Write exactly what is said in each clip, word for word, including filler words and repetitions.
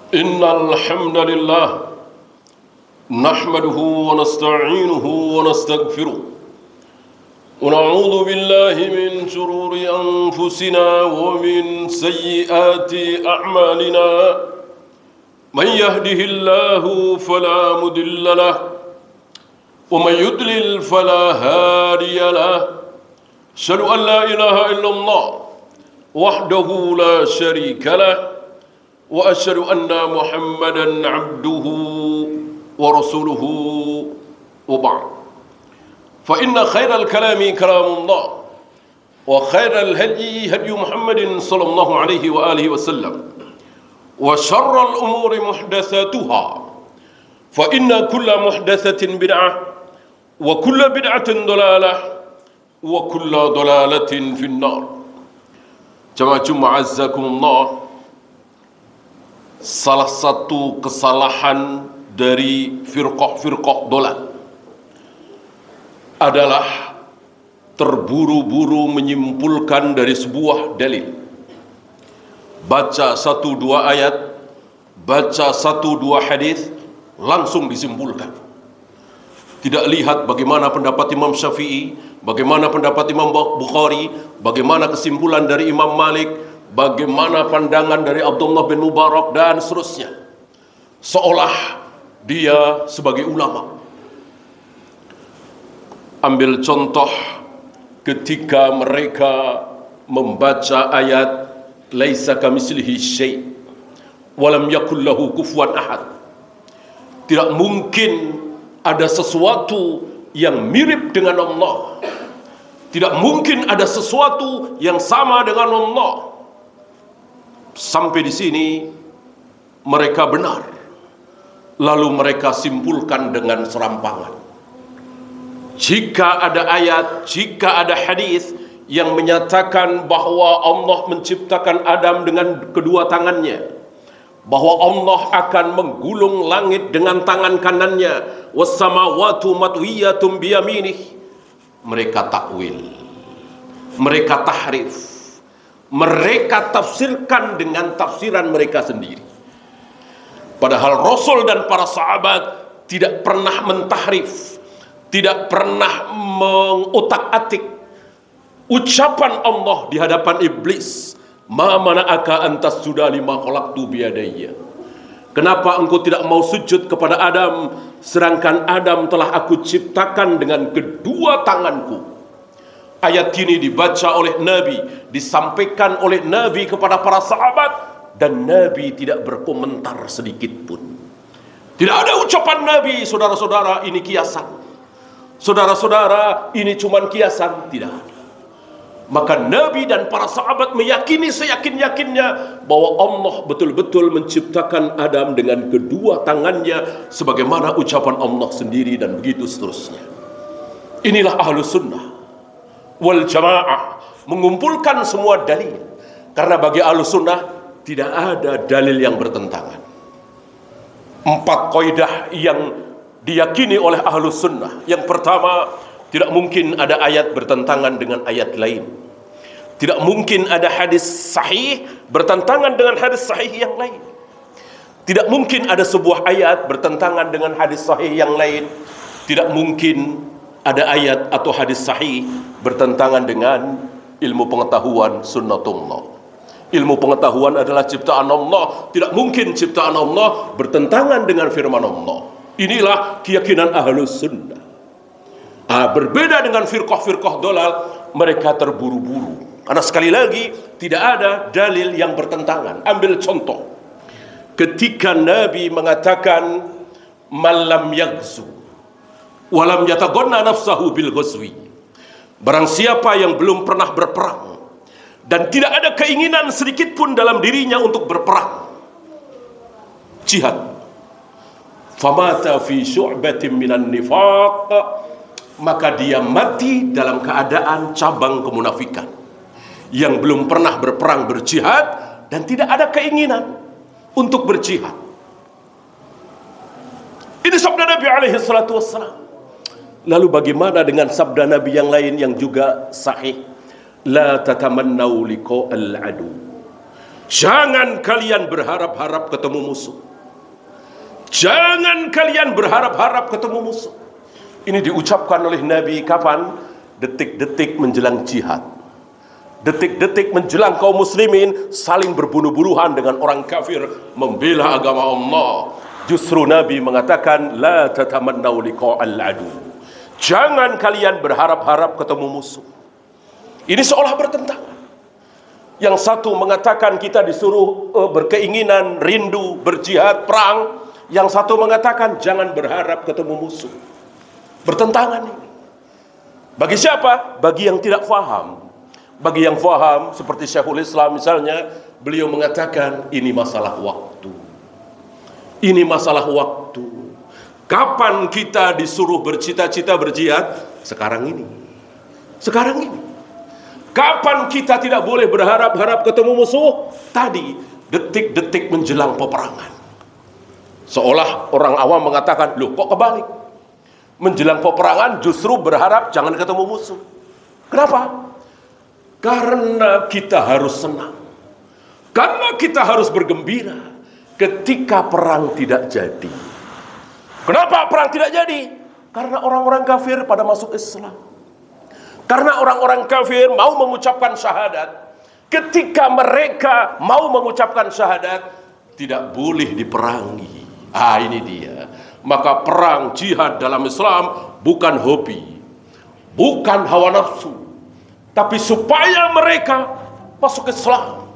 إن الحمد لله نحمده ونستعينه ونستغفره ونعوذ بالله من شرور أنفسنا ومن سيئات أعمالنا من يهده الله فلا مضل له ومن يضلل فلا هادي له أشهد أن لا إله إلا الله وحده لا شريك له وأشهد أن محمدا عبده ورسوله وبعد فإن خير الكلام كلام الله وخير الهدي هدي محمد صلى الله عليه وآله وسلم وشر الأمور محدثاتها فإن كل محدثة بدعة وكل بدعة ضلالة وكل ضلالة في النار. Jamaah azzakumullah, salah satu kesalahan dari firqah-firqah dolal adalah terburu-buru menyimpulkan dari sebuah dalil. Baca satu dua ayat, baca satu dua hadis, langsung disimpulkan. Tidak lihat bagaimana pendapat Imam Syafi'i, bagaimana pendapat Imam Bukhari, bagaimana kesimpulan dari Imam Malik, bagaimana pandangan dari Abdullah bin Mubarak dan seterusnya. Seolah dia sebagai ulama. Ambil contoh ketika mereka membaca ayat laisa kamitslihi syai' wa lam yakul lahu kufuwan ahad. Tidak mungkin ada sesuatu yang mirip dengan Allah. Tidak mungkin ada sesuatu yang sama dengan Allah. Sampai di sini mereka benar. Lalu mereka simpulkan dengan serampangan. Jika ada ayat, jika ada hadis yang menyatakan bahwa Allah menciptakan Adam dengan kedua tangannya, bahwa Allah akan menggulung langit dengan tangan kanannya, wassamawatu matwiyatum biyaminih, mereka takwil, mereka tahrif, mereka tafsirkan dengan tafsiran mereka sendiri. Padahal Rasul dan para sahabat tidak pernah mentahrif, tidak pernah mengutak-atik ucapan Allah di hadapan iblis. Ma mana'aka antas sudah lima khalaqtu biyadayya. Kenapa engkau tidak mau sujud kepada Adam, sedangkan Adam telah aku ciptakan dengan kedua tanganku? Ayat ini dibaca oleh Nabi, disampaikan oleh Nabi kepada para sahabat, dan Nabi tidak berkomentar sedikit pun. Tidak ada ucapan Nabi, saudara-saudara ini kiasan, saudara-saudara ini cuman kiasan, tidak ada. Maka Nabi dan para sahabat meyakini seyakin-yakinnya bahwa Allah betul-betul menciptakan Adam dengan kedua tangannya sebagaimana ucapan Allah sendiri, dan begitu seterusnya. Inilah Ahlus Sunnah wal Jamaah, mengumpulkan semua dalil. Karena bagi Ahlus Sunnah tidak ada dalil yang bertentangan. Empat kaidah yang diyakini oleh Ahlus Sunnah. Yang pertama, tidak mungkin ada ayat bertentangan dengan ayat lain. Tidak mungkin ada hadis sahih bertentangan dengan hadis sahih yang lain. Tidak mungkin ada sebuah ayat bertentangan dengan hadis sahih yang lain. Tidak mungkin ada ayat atau hadis sahih bertentangan dengan ilmu pengetahuan sunnatullah. Ilmu pengetahuan adalah ciptaan Allah. Tidak mungkin ciptaan Allah bertentangan dengan firman Allah. Inilah keyakinan Ahlus Sunnah. Ah, berbeda dengan firqah-firqah dolal, mereka terburu-buru. Karena sekali lagi tidak ada dalil yang bertentangan. Ambil contoh, ketika Nabi mengatakan malam yaghzu walam yataghanna nafsahu bil ghazwi, barang siapa yang belum pernah berperang dan tidak ada keinginan sedikit pun dalam dirinya untuk berperang, jihad, famata fi syu'batin minan nifaq, maka dia mati dalam keadaan cabang kemunafikan, yang belum pernah berperang berjihad dan tidak ada keinginan untuk berjihad. Ini sabda Nabi alaihi salatu wassalam. Lalu bagaimana dengan sabda Nabi yang lain yang juga sahih? La tatamannau liqa'al adu. Jangan kalian berharap-harap ketemu musuh. Jangan kalian berharap-harap ketemu musuh. Ini diucapkan oleh Nabi kapan? Detik-detik menjelang jihad. Detik-detik menjelang kaum muslimin saling berbunuh-bunuhan dengan orang kafir membela agama Allah. Justru Nabi mengatakan, la tatamannau liqa'al adu. Jangan kalian berharap-harap ketemu musuh. Ini seolah bertentangan. Yang satu mengatakan kita disuruh uh, berkeinginan, rindu, berjihad, perang. Yang satu mengatakan jangan berharap ketemu musuh. Bertentangan ini. Bagi siapa? Bagi yang tidak faham. Bagi yang faham, seperti Syekhul Islam misalnya, beliau mengatakan ini masalah waktu. Ini masalah waktu. Kapan kita disuruh bercita-cita berjihad? Sekarang ini. Sekarang ini. Kapan kita tidak boleh berharap-harap ketemu musuh? Tadi, detik-detik menjelang peperangan. Seolah orang awam mengatakan, loh kok kebalik? Menjelang peperangan justru berharap jangan ketemu musuh. Kenapa? Karena kita harus senang. Karena kita harus bergembira ketika perang tidak jadi. Kenapa perang tidak jadi? Karena orang-orang kafir pada masuk Islam. Karena orang-orang kafir mau mengucapkan syahadat. Ketika mereka mau mengucapkan syahadat, tidak boleh diperangi. Ah, ini dia. Maka perang jihad dalam Islam bukan hobi, bukan hawa nafsu, tapi supaya mereka masuk Islam.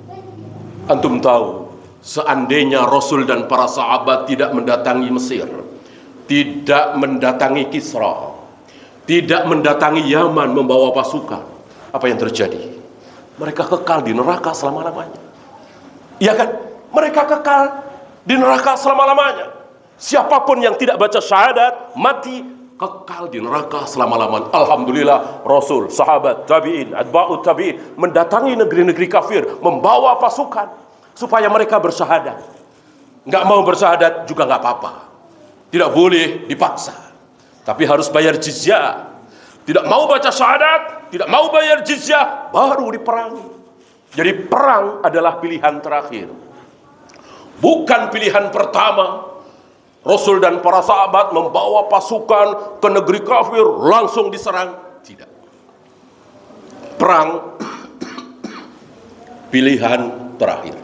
Antum tahu, seandainya Rasul dan para sahabat tidak mendatangi Mesir, tidak mendatangi Kisra, tidak mendatangi Yaman membawa pasukan, apa yang terjadi? Mereka kekal di neraka selama-lamanya. Iya kan? Mereka kekal di neraka selama-lamanya. Siapapun yang tidak baca syahadat, mati, kekal di neraka selama-lamanya. Alhamdulillah, Rasul, sahabat, tabi'in, atba'ut tabi'in mendatangi negeri-negeri kafir, membawa pasukan supaya mereka bersyahadat. Nggak mau bersyahadat juga nggak apa-apa. Tidak boleh dipaksa. Tapi harus bayar jizyah. Tidak mau baca syahadat, tidak mau bayar jizyah, baru diperangi. Jadi perang adalah pilihan terakhir. Bukan pilihan pertama. Rasul dan para sahabat membawa pasukan ke negeri kafir langsung diserang. Tidak. Perang pilihan terakhir.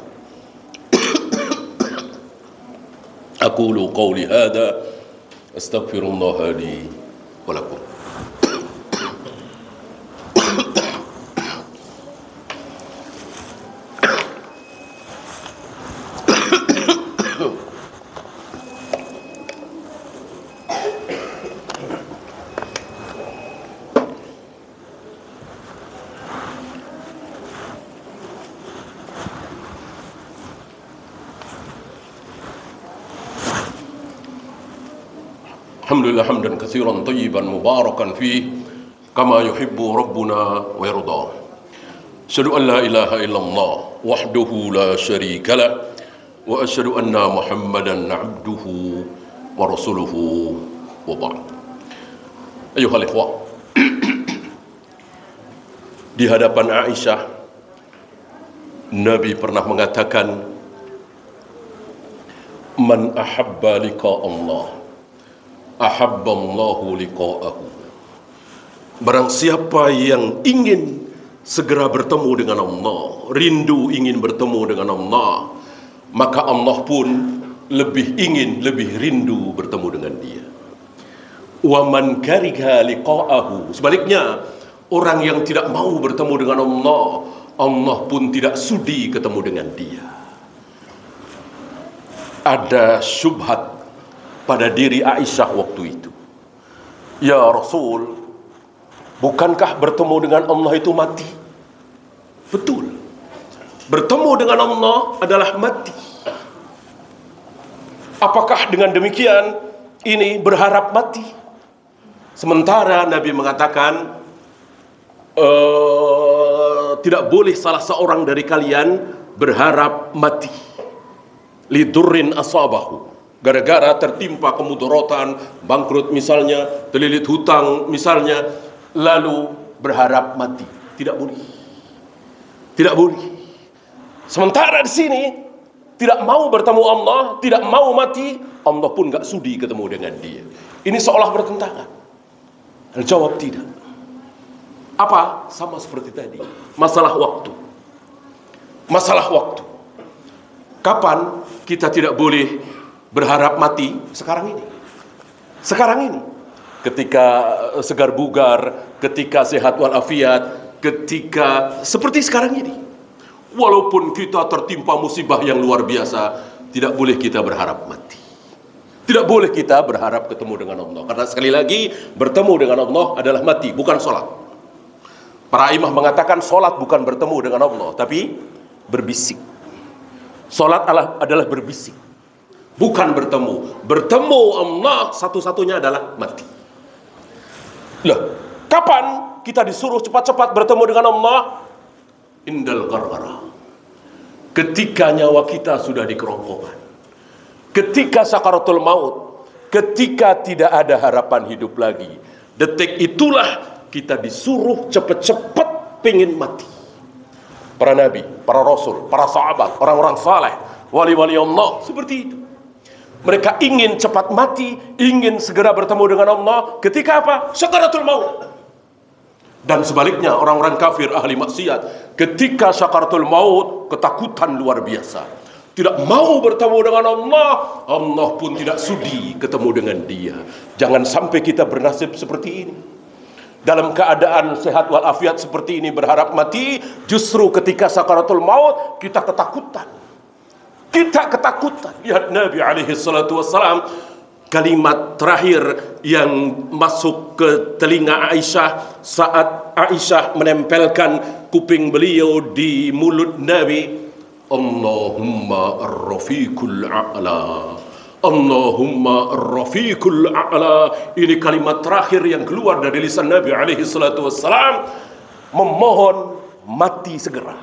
Aqulu qawli hadha astaghfirullah li wa lakum. Alhamdulillah hamdan katsiran tayyiban mubarakan fi kama yuhibbu rabbuna wa yarda. Asyhadu an la ilaha illallah wahdahu la syarika lah wa asyhadu anna Muhammadan abduhu wa rasuluhu wa ba'd. Ayuhal ikhwah, di hadapan Aisyah Nabi pernah mengatakan, man ahabba liqa Allah ahabballahu liqa'ahu. Barang siapa yang ingin segera bertemu dengan Allah, rindu ingin bertemu dengan Allah, maka Allah pun lebih ingin, lebih rindu bertemu dengan dia. Wa man kariha liqa'ahu, sebaliknya, orang yang tidak mau bertemu dengan Allah, Allah pun tidak sudi ketemu dengan dia. Ada syubhat pada diri Aisyah waktu itu. Ya Rasul, bukankah bertemu dengan Allah itu mati? Betul. Bertemu dengan Allah adalah mati. Apakah dengan demikian ini berharap mati? Sementara Nabi mengatakan uh, tidak boleh salah seorang dari kalian berharap mati. Lidurrin asabahu, gara-gara tertimpa kemudaratan, bangkrut misalnya, terlilit hutang misalnya, lalu berharap mati. Tidak boleh. Tidak boleh. Sementara di sini tidak mau bertemu Allah, tidak mau mati, Allah pun gak sudi ketemu dengan dia. Ini seolah bertentangan. Jawab tidak. Apa? Sama seperti tadi. Masalah waktu. Masalah waktu. Kapan kita tidak boleh berharap mati? Sekarang ini. Sekarang ini. Ketika segar bugar, ketika sehat walafiat, ketika seperti sekarang ini. Walaupun kita tertimpa musibah yang luar biasa, tidak boleh kita berharap mati. Tidak boleh kita berharap ketemu dengan Allah. Karena sekali lagi, bertemu dengan Allah adalah mati, bukan sholat. Para imam mengatakan sholat bukan bertemu dengan Allah, tapi berbisik. Sholat adalah, adalah berbisik, bukan bertemu. Bertemu Allah satu-satunya adalah mati. Loh, kapan kita disuruh cepat-cepat bertemu dengan Allah? Indal gargara. Ketika nyawa kita sudah di kerongkongan. Ketika sakaratul maut, ketika tidak ada harapan hidup lagi, detik itulah kita disuruh cepat-cepat pengen mati. Para nabi, para rasul, para sahabat, orang-orang saleh, wali-wali Allah seperti itu. Mereka ingin cepat mati, ingin segera bertemu dengan Allah. Ketika apa? Sakaratul maut. Dan sebaliknya orang-orang kafir ahli maksiat, ketika sakaratul maut, ketakutan luar biasa. Tidak mau bertemu dengan Allah, Allah pun tidak sudi ketemu dengan dia. Jangan sampai kita bernasib seperti ini. Dalam keadaan sehat walafiat seperti ini berharap mati, justru ketika sakaratul maut kita ketakutan. Kita ketakutan. Lihat Nabi alaihi salatu wassalam, kalimat terakhir yang masuk ke telinga Aisyah saat Aisyah menempelkan kuping beliau di mulut Nabi, Allahumma ar-rafiqul a'la, Allahumma ar-rafiqul a'la. Ini kalimat terakhir yang keluar dari lisan Nabi alaihi salatu wassalam, memohon mati segera.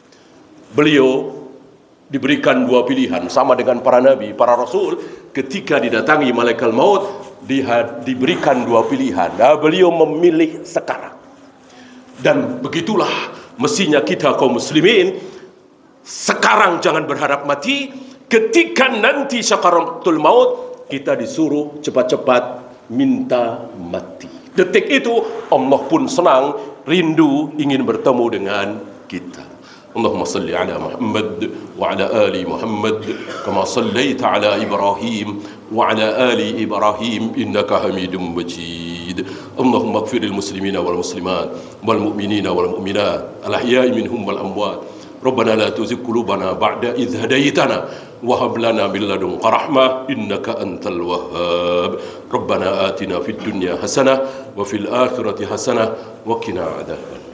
Beliau diberikan dua pilihan, sama dengan para nabi, para rasul. Ketika didatangi malaikat maut, diberikan dua pilihan. Nah, beliau memilih sekarang. Dan begitulah mestinya kita kaum muslimin. Sekarang jangan berharap mati. Ketika nanti sakaratul maut, kita disuruh cepat-cepat minta mati. Detik itu Allah pun senang, rindu, ingin bertemu dengan kita. Allahumma salli ala Muhammad wa ala ali Muhammad kama sallaita ala Ibrahim wa ala ali Ibrahim innaka Hamidum Majid. Allahumma ighfiril muslimina wal muslimat wal mu'minina wal mu'minat al ahya'i minhum wal amwat. Rabbana la tuzigh qulubana ba'da idh hadaytana wa hab lana min ladunka rahmah innaka antal wahhab. Rabbana atina fid dunya hasanah wa fil akhirati hasanah wa qina adzaban